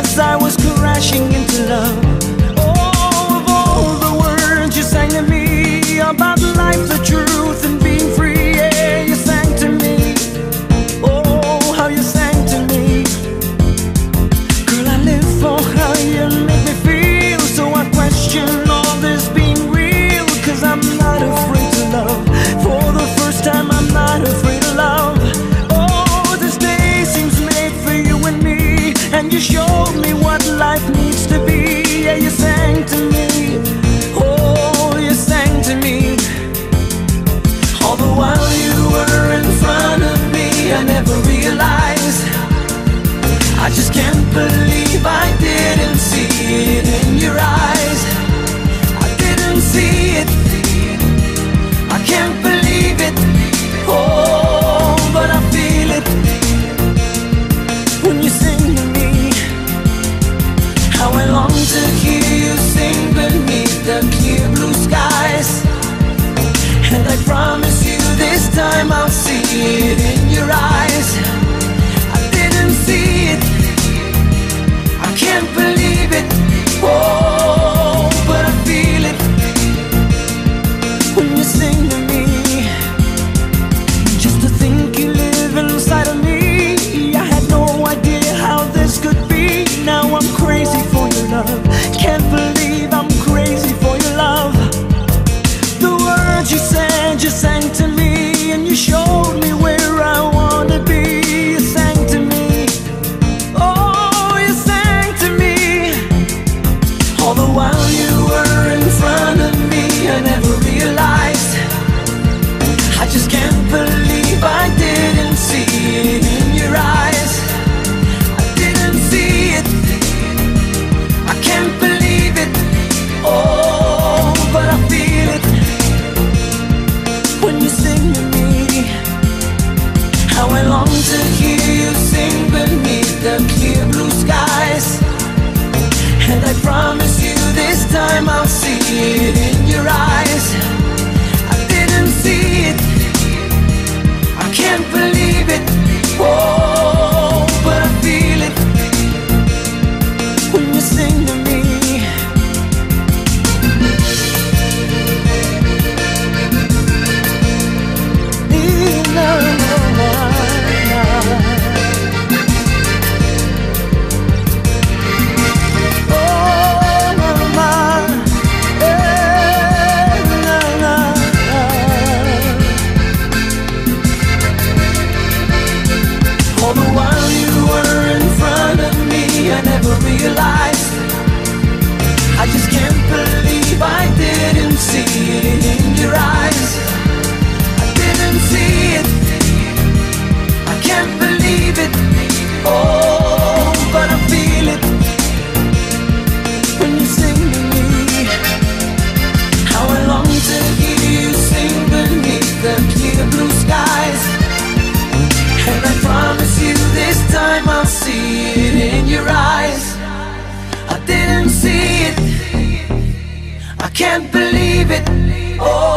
as I was crashing into love. Oh, of all the words you sang to me about life, the truth, and being free, yeah, you sang to me. Oh, how you sang to me. Girl, I live for how you make me feel, so I question all this being real, 'cause I'm not afraid to love. For the first time, I'm not afraid to love. Oh, this day seems made for you and me, and you showed me what life needs to be. Yeah, you sang to me. Oh, you sang to me. All the while you were in front of me, I never realized. I just can't believe I didn't see it in your eyes. I didn't see it. I can't believe it. Oh, but I feel it when you sing to me. How I long to hear you sing beneath the clear blue skies. And I promise you this time I'll see it in your eyes. I didn't see it. I can't believe it. Oh, but I feel it when you sing to me. Just to think you live inside of me, I had no idea how this could be. Now I'm crazy for your love. Can't believe I'm crazy for your love. The words you said, you sang to me, and you showed me where I want to be. You sang to me. Oh, you sang to me. All the while you were in front of me, I never realized. I just can't believe I didn't see it in your eyes. I didn't see it. I can't believe it. Oh, but I feel it when you sing to me. How I long to hear you sing beneath the clear blue skies. And I promise you this time I'll see it in your eyes. I didn't see it. I can't believe it. Oh, but I feel it when you sing to me. All the while you were in front of me, I never realized. I just can't believe I didn't see it in your eyes. I didn't see it. I can't believe it. Oh, but I feel it when you sing to me. How I long to hear you sing beneath the clear blue skies. And I promise you this time I'll see it in your eyes. I didn't see it. I can't believe it. Oh.